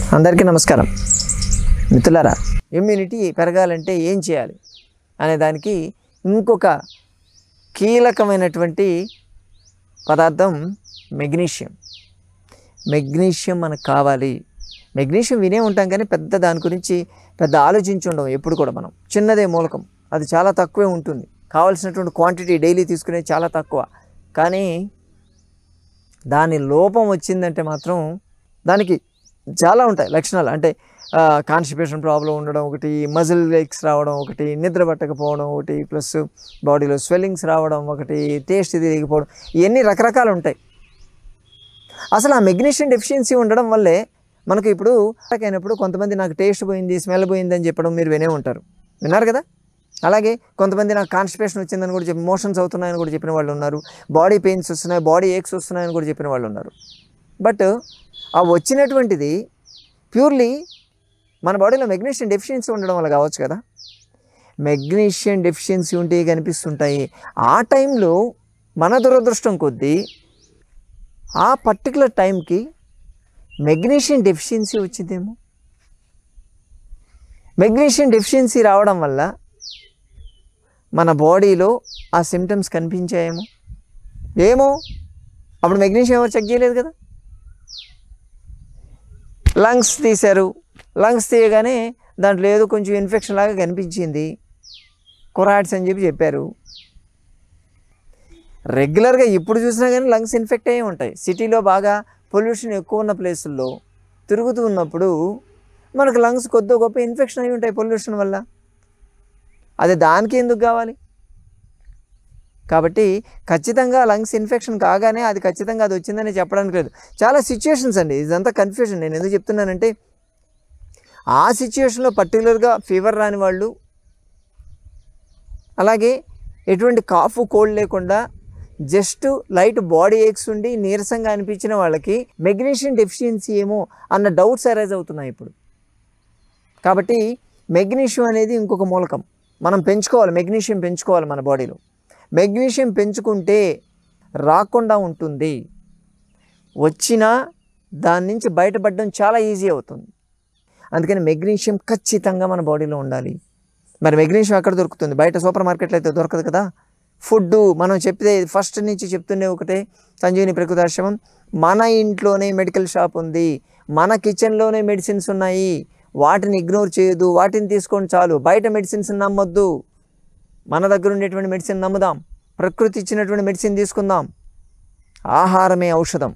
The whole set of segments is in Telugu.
అందరికీ నమస్కారం మిత్రులారా. ఇమ్యూనిటీ పెరగాలంటే ఏం చేయాలి అనే దానికి ఇంకొక కీలకమైనటువంటి పదార్థం మెగ్నీషియం. మెగ్నీషియం మనకు కావాలి. మెగ్నీషియం వినే ఉంటాం కానీ దాని గురించి ఆలోచించి ఉండం. ఎప్పుడు కూడా మనం చిన్నదే మూలకం, అది చాలా తక్కువే ఉంటుంది. కావాల్సినటువంటి క్వాంటిటీ డైలీ తీసుకునేది చాలా తక్కువ. కానీ దాని లోపం వచ్చిందంటే మాత్రం దానికి చాలా ఉంటాయి లక్షణాలు. అంటే కాన్స్టిపేషన్ ప్రాబ్లం ఉండడం ఒకటి, మజిల్ ఎక్స్ రావడం ఒకటి, నిద్ర పట్టకపోవడం ఒకటి, ప్లస్ బాడీలో స్వెల్లింగ్స్ రావడం ఒకటి, టేస్ట్ తిరిగిపోవడం, ఇవన్నీ రకరకాలు ఉంటాయి. అసలు ఆ మెగ్నీషియం డెఫిషియన్సీ ఉండడం వల్లే మనకు ఇప్పుడు అయినప్పుడు కొంతమంది నాకు టేస్ట్ పోయింది, స్మెల్ పోయింది అని చెప్పడం మీరు విన్నారు కదా. అలాగే కొంతమంది నాకు కాన్స్టిపేషన్ వచ్చిందని కూడా చెప్పి, మోషన్స్ అవుతున్నాయని కూడా చెప్పిన వాళ్ళు ఉన్నారు. బాడీ పెయిన్స్ వస్తున్నాయి, బాడీ ఏక్స్ వస్తున్నాయని కూడా చెప్పిన వాళ్ళు ఉన్నారు. బట్ ఆ వచ్చినటువంటిది ప్యూర్లీ మన బాడీలో మెగ్నీషియం డెఫిషియన్సీ ఉండడం వల్ల కావచ్చు కదా. మెగ్నీషియం డెఫిషియన్సీ ఉంటే కనిపిస్తుంటాయి. ఆ టైంలో మన దురదృష్టం కొద్దీ ఆ పర్టికులర్ టైంకి మెగ్నీషియం డెఫిషియన్సీ వచ్చిందేమో. మెగ్నీషియం డెఫిషియన్సీ రావడం వల్ల మన బాడీలో ఆ సిమ్టమ్స్ కనిపించాయేమో. ఏమో అప్పుడు మెగ్నీషియం ఎవరు చెక్ చేయలేదు కదా. లంగ్స్ తీశారు, లంగ్స్ తీయగానే దాంట్లో ఏదో కొంచెం ఇన్ఫెక్షన్ లాగా కనిపించింది, కొరాయిడ్స్ అని చెప్పారు. రెగ్యులర్గా ఇప్పుడు చూసినా కానీ లంగ్స్ ఇన్ఫెక్ట్ అయ్యి ఉంటాయి. సిటీలో బాగా పొల్యూషన్ ఎక్కువ ఉన్న ప్లేసుల్లో తిరుగుతూ ఉన్నప్పుడు మనకు లంగ్స్ కొద్ది గొప్ప ఇన్ఫెక్షన్ అయి ఉంటాయి పొల్యూషన్ వల్ల. అది దానికి ఎందుకు కావాలి? కాబట్టి ఖచ్చితంగా లంగ్స్ ఇన్ఫెక్షన్ కాగానే అది ఖచ్చితంగా అది వచ్చిందని చెప్పడానికి లేదు. చాలా సిచ్యుయేషన్స్ అండి, ఇదంతా కన్ఫ్యూజన్. నేను ఎందుకు చెప్తున్నానంటే ఆ సిచ్యుయేషన్లో పర్టికులర్గా ఫీవర్ రాని వాళ్ళు, అలాగే ఎటువంటి కాఫ్ కోల్డ్ లేకుండా జస్ట్ లైట్ బాడీ ఏక్స్ ఉండి నీరసంగా అనిపించిన వాళ్ళకి మెగ్నీషియం డెఫిషియన్సీ ఏమో అన్న డౌట్స్ అరైజ్ అవుతున్నాయి ఇప్పుడు. కాబట్టి మెగ్నీషియం అనేది ఇంకొక మూలకం మనం పెంచుకోవాలి. మెగ్నీషియం పెంచుకోవాలి మన బాడీలో. మెగ్నీషియం పెంచుకుంటే రాకుండా ఉంటుంది, వచ్చినా దాని నుంచి బయటపడడం చాలా ఈజీ అవుతుంది. అందుకని మెగ్నీషియం ఖచ్చితంగా మన బాడీలో ఉండాలి. మరి మెగ్నీషియం ఎక్కడ దొరుకుతుంది? బయట సూపర్ మార్కెట్లో అయితే దొరకదు కదా. ఫుడ్ మనం చెప్తే ఫస్ట్ నుంచి చెప్తూనే ఒకటే, సంజీవిని ప్రకృతాశ్రమం మన ఇంట్లోనే మెడికల్ షాప్ ఉంది, మన కిచెన్లోనే మెడిసిన్స్ ఉన్నాయి. వాటిని ఇగ్నోర్ చేయొద్దు, వాటిని తీసుకోండి చాలు. బయట మెడిసిన్స్ నమ్మొద్దు, మన దగ్గర ఉండేటువంటి మెడిసిన్ నమ్ముదాం. ప్రకృతి ఇచ్చినటువంటి మెడిసిన్ తీసుకుందాం. ఆహారమే ఔషధం,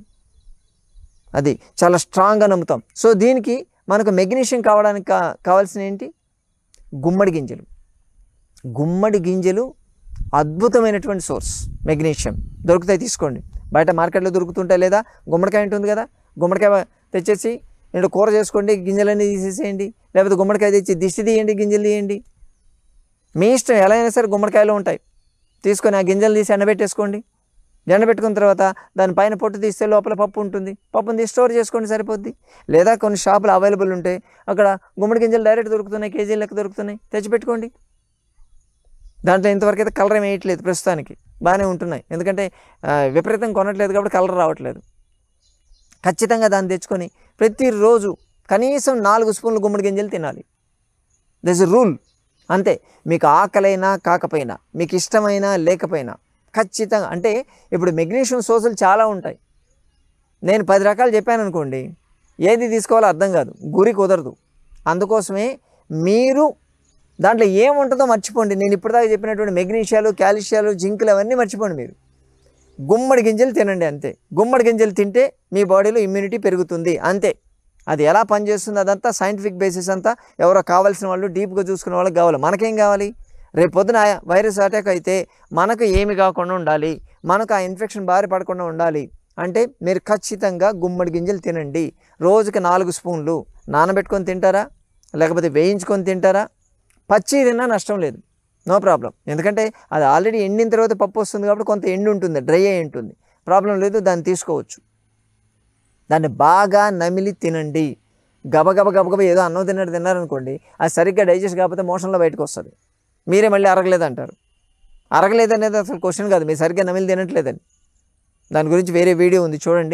అది చాలా స్ట్రాంగ్గా నమ్ముతాం. సో దీనికి మనకు మెగ్నీషియం కావడానికి కావాల్సిన ఏంటి? గుమ్మడి గింజలు. గుమ్మడి గింజలు అద్భుతమైనటువంటి సోర్స్. మెగ్నీషియం దొరుకుతాయి, తీసుకోండి. బయట మార్కెట్లో దొరుకుతుంటాయి. లేదా గుమ్మడికాయ ఉంటుంది కదా, గుమ్మడికాయ తెచ్చేసి నేను కూర చేసుకోండి, గింజలన్నీ తీసేసేయండి. లేకపోతే గుమ్మడికాయ తెచ్చి దిష్టి తీయండి, గింజలు తీయండి, మీ ఇష్టం. ఎలా అయినా సరే గుమ్మడికాయలు ఉంటాయి, తీసుకొని ఆ గింజలు తీసి ఎండబెట్టేసుకోండి. ఎండబెట్టుకున్న తర్వాత దానిపైన పొట్టు తీస్తే లోపల పప్పు ఉంటుంది, పప్పుని తీసి స్టోర్ చేసుకోండి, సరిపోద్ది. లేదా కొన్ని షాపులు అవైలబుల్ ఉంటాయి, అక్కడ గుమ్మడి గింజలు డైరెక్ట్ దొరుకుతున్నాయి, కేజీల లెక్క దొరుకుతున్నాయి, తెచ్చిపెట్టుకోండి. దాంట్లో ఇంతవరకు అయితే కలర్ ఏం వేయట్లేదు, ప్రస్తుతానికి బాగానే ఉంటున్నాయి. ఎందుకంటే విపరీతం కొనట్లేదు కాబట్టి కలర్ రావట్లేదు. ఖచ్చితంగా దాన్ని తెచ్చుకొని ప్రతిరోజు కనీసం 4 స్పూన్లు గుమ్మడి గింజలు తినాలి. This is rule. అంతే. మీకు ఆకలైనా కాకపోయినా, మీకు ఇష్టమైనా లేకపోయినా ఖచ్చితంగా. అంటే ఇప్పుడు మెగ్నీషియం సోర్సులు చాలా ఉంటాయి. నేను 10 రకాలు చెప్పాను అనుకోండి, ఏది తీసుకోవాలో అర్థం కాదు, గురి కుదరదు. అందుకోసమే మీరు దాంట్లో ఏముంటుందో మర్చిపోండి. నేను ఇప్పటిదాకా చెప్పినటువంటి మెగ్నీషియాలు, కాల్షియాలు, జింకులు అవన్నీ మర్చిపోండి. మీరు గుమ్మడి గింజలు తినండి, అంతే. గుమ్మడి గింజలు తింటే మీ బాడీలో ఇమ్యూనిటీ పెరుగుతుంది, అంతే. అది ఎలా పనిచేస్తుంది అదంతా సైంటిఫిక్ బేసిస్ అంతా ఎవరో కావాల్సిన వాళ్ళు, డీప్గా చూసుకునే వాళ్ళకి కావాలి. మనకేం కావాలి? రేపు పొద్దున వైరస్ అటాక్ అయితే మనకు ఏమి కాకుండా ఉండాలి, మనకు ఆ ఇన్ఫెక్షన్ బారి పడకుండా ఉండాలి అంటే మీరు ఖచ్చితంగా గుమ్మడి గింజలు తినండి. రోజుకి 4 స్పూన్లు. నానబెట్టుకొని తింటారా, లేకపోతే వేయించుకొని తింటారా, పచ్చి తిన్నా నష్టం లేదు, నో ప్రాబ్లం. ఎందుకంటే అది ఆల్రెడీ ఎండిన తర్వాత పప్పు వస్తుంది కాబట్టి కొంత ఎండి ఉంటుంది, డ్రై అయి ఉంటుంది, ప్రాబ్లం లేదు, దాన్ని తీసుకోవచ్చు. దాన్ని బాగా నమిలి తినండి. గబగబ ఏదో అన్నం తిన్నారనుకోండి, అది సరిగ్గా డైజెస్ట్ కాకపోతే మోషన్లో బయటకు వస్తుంది. మీరే మళ్ళీ అరగలేదంటారు. అరగలేదనేది అసలు క్వశ్చన్ కాదు, మీరు సరిగ్గా నమిలి తినట్లేదని. దాని గురించి వేరే వీడియో ఉంది చూడండి.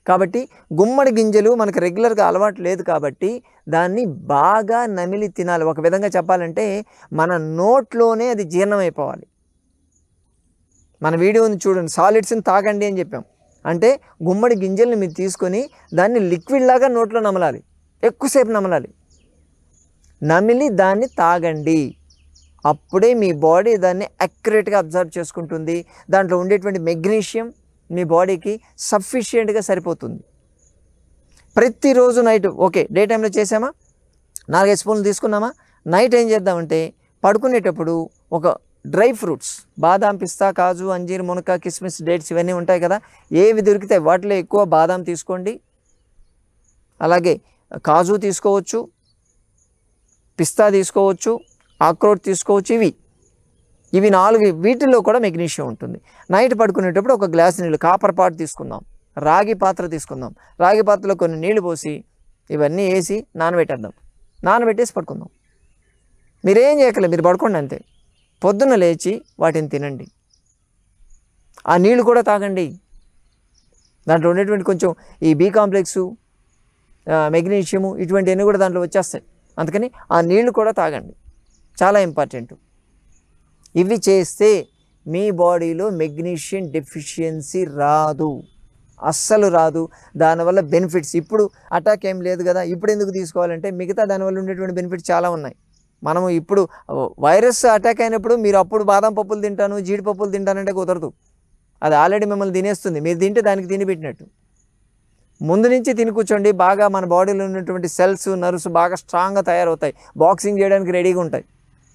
కాబట్టి గుమ్మడి గింజలు మనకు రెగ్యులర్గా అలవాటు లేదు కాబట్టి దాన్ని బాగా నమిలి తినాలి. ఒక విధంగా చెప్పాలంటే మన నోట్లోనే అది జీర్ణమైపోవాలి. మన వీడియోని చూడండి, సాలిడ్స్ని తాగండి అని చెప్పాం. అంటే గుమ్మడి గింజల్ని మీరు తీసుకొని దాన్ని లిక్విడ్ లాగా నోట్లో నమలాలి, ఎక్కువసేపు నమలాలి. నమిలి దాన్ని తాగండి. అప్పుడే మీ బాడీ దాన్ని యాక్యురేట్గా అబ్జర్వ్ చేసుకుంటుంది. దాంట్లో ఉండేటువంటి మెగ్నీషియం మీ బాడీకి సఫిషియెంట్గా సరిపోతుంది. ప్రతిరోజు నైట్ ఓకే డే టైంలో చేసామా, 4-5 స్పూన్లు తీసుకున్నామా, నైట్ ఏం చేద్దామంటే పడుకునేటప్పుడు ఒక డ్రై ఫ్రూట్స్, బాదాం, పిస్తా, కాజు, అంజీర్, మునక, కిస్మిస్, డేట్స్ ఇవన్నీ ఉంటాయి కదా, ఏవి దొరికితే వాటిలో ఎక్కువ బాదాం తీసుకోండి. అలాగే కాజు తీసుకోవచ్చు, పిస్తా తీసుకోవచ్చు, ఆక్రోట్ తీసుకోవచ్చు. ఇవి 4 వీటిల్లో కూడా మెగ్నీషియం ఉంటుంది. నైట్ పడుకునేటప్పుడు ఒక గ్లాస్ నీళ్ళు, కాపర్ పాట్ తీసుకుందాం, రాగి పాత్ర తీసుకుందాం, రాగి పాత్రలో కొన్ని నీళ్లు పోసి ఇవన్నీ వేసి నానబెట్టేద్దాం. నానబెట్టేసి పడుకుందాం. మీరేం చేయకలే, మీరు పడుకోండి అంతే. పొద్దున్న లేచి వాటిని తినండి. ఆ నీళ్ళు కూడా తాగండి. దాంట్లో ఉండేటువంటి కొంచెం ఈ బి కాంప్లెక్సు, మెగ్నీషియము ఇటువంటివన్నీ కూడా దాంట్లో వచ్చేస్తాయి. అందుకని ఆ నీళ్లు కూడా తాగండి, చాలా ఇంపార్టెంట్. ఇవి చేస్తే మీ బాడీలో మెగ్నీషియం డెఫిషియన్సీ రాదు, అస్సలు రాదు. దానివల్ల బెనిఫిట్స్, ఇప్పుడు అటాక్ ఏం లేదు కదా, ఇప్పుడు ఎందుకు తీసుకోవాలంటే మిగతా దానివల్ల ఉండేటువంటి బెనిఫిట్స్ చాలా ఉన్నాయి. మనము ఇప్పుడు వైరస్ అటాక్ అయినప్పుడు మీరు అప్పుడు బాదం పప్పులు తింటాను, జీడిపప్పులు తింటానంటే కుదరదు. అది ఆల్రెడీ మిమ్మల్ని తినేస్తుంది. మీరు తింటే దానికి తిని పెట్టినట్టు. ముందు నుంచి తిని కూర్చోండి. బాగా మన బాడీలో ఉన్నటువంటి సెల్స్, నర్వ్స్ బాగా స్ట్రాంగ్గా తయారవుతాయి, బాక్సింగ్ చేయడానికి రెడీగా ఉంటాయి.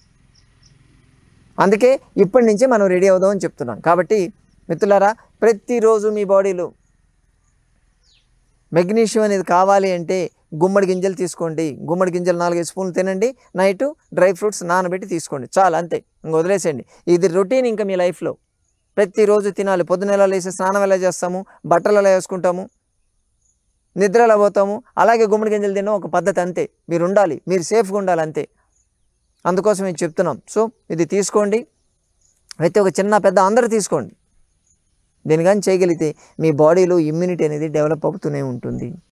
అందుకే ఇప్పటి నుంచే మనం రెడీ అవుదామని చెప్తున్నాం. కాబట్టి మిత్రులారా, ప్రతిరోజు మీ బాడీలో మెగ్నీషియం అనేది కావాలి అంటే గుమ్మడి గింజలు తీసుకోండి. గుమ్మడి గింజలు 4-5 స్పూన్లు తినండి. నైట్ డ్రై ఫ్రూట్స్ నానబెట్టి తీసుకోండి, చాలు, అంతే. ఇంక వదిలేసేయండి. ఇది రొటీన్ ఇంకా మీ లైఫ్లో ప్రతిరోజు తినాలి. పొద్దున ఎలా లేసి స్నానం ఎలా చేస్తాము, బట్టలు ఎలా వేసుకుంటాము, నిద్ర ఎలా పోతాము, అలాగే గుమ్మడి గింజలు తినడం ఒక పద్ధతి, అంతే. మీరు ఉండాలి, మీరు సేఫ్గా ఉండాలి, అంతే. అందుకోసం మేము చెప్తున్నాం. సో ఇది తీసుకోండి. అయితే ఒక చిన్న పెద్ద అందరూ తీసుకోండి. దీని కానీ చేయగలిగితే మీ బాడీలో ఇమ్యూనిటీ అనేది డెవలప్ అవుతూనే ఉంటుంది.